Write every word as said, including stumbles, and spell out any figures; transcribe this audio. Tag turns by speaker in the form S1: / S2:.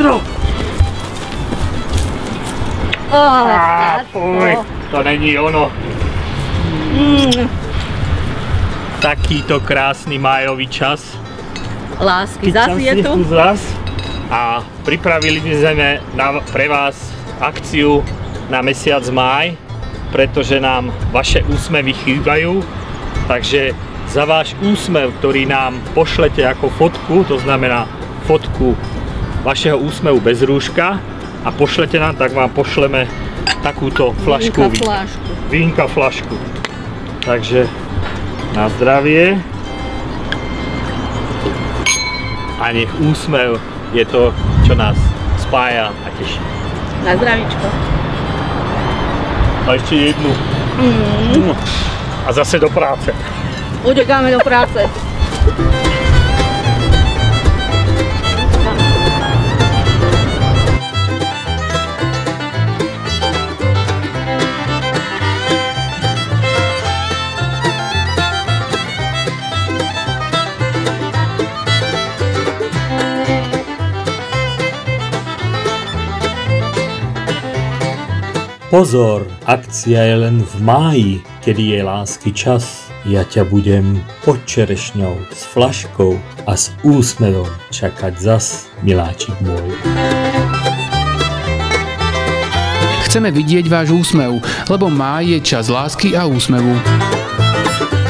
S1: Ostro!
S2: Oh,
S1: Á, fuj, to není ono.
S2: Mm.
S1: Takýto krásny májový čas.
S2: Lásky, zas je tu.
S1: Zas. A pripravili sme na, pre vás akciu na mesiac máj, pretože nám vaše úsmevy chýbajú. Takže za váš úsmev, ktorý nám pošlete ako fotku, to znamená fotku vašeho úsmevu bez rúška a pošlete nám, tak vám pošleme takúto flašku
S2: Vínka flašku.
S1: Vínka flašku. Takže na zdravie. A nech úsmev je to, čo nás spája a teší.
S2: Na zdravíčko.
S1: A ešte jednu.
S2: Mm.
S1: A zase do práce.
S2: Utekáme do práce.
S1: Pozor, akcia je len v máji, kedy je lásky čas. Ja ťa budem pod čerešňou s flaškou a s úsmevom čakať zas, miláčik môj.
S3: Chceme vidieť váš úsmev, lebo máj je čas lásky a úsmevu.